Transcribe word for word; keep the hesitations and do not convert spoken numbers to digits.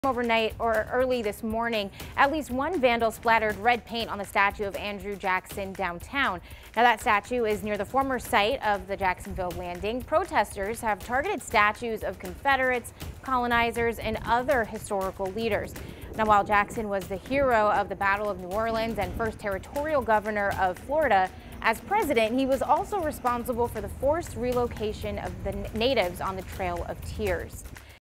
Overnight or early this morning, at least one vandal splattered red paint on the statue of Andrew Jackson downtown. Now, that statue is near the former site of the Jacksonville landing. Protesters have targeted statues of Confederates, colonizers, and other historical leaders. Now, while Jackson was the hero of the Battle of New Orleans and first territorial governor of Florida, as president, he was also responsible for the forced relocation of the natives on the Trail of Tears.